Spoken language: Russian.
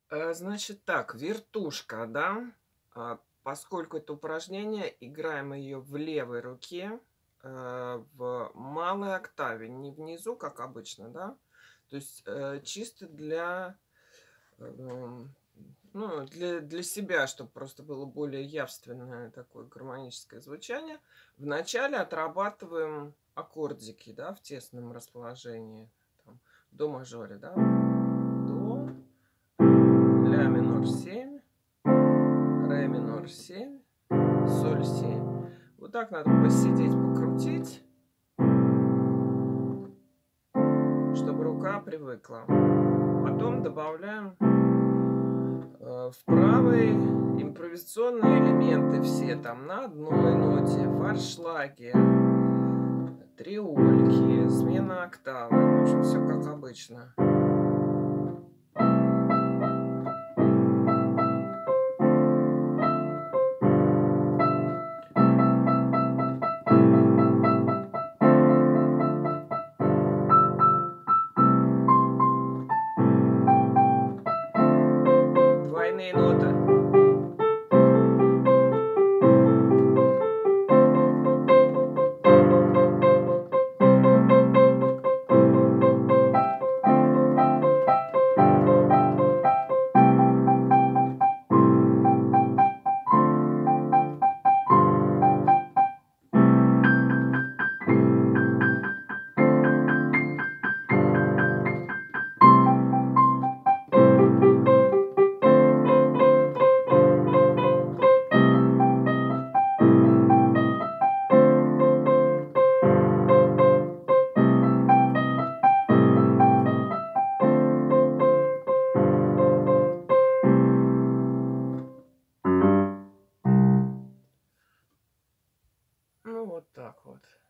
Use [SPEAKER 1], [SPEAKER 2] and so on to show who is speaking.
[SPEAKER 1] Значит так, вертушка, да. Поскольку это упражнение, играем ее в левой руке, в малой октаве, не внизу, как обычно, да. То есть, чисто эм, для себя, чтобы просто было более явственное такое гармоническое звучание. Вначале отрабатываем аккордики, да, в тесном расположении. Там, до мажоре, да. До, ля минор 7, ре минор 7, соль 7. Вот так надо посидеть, покрутить, чтобы рука привыкла. Потом добавляем в правой импровизационные элементы все там на одной ноте, фаршлаги, триольки, смена октавы. В общем, все как обычно. Двойные ноты. Ну, вот так вот.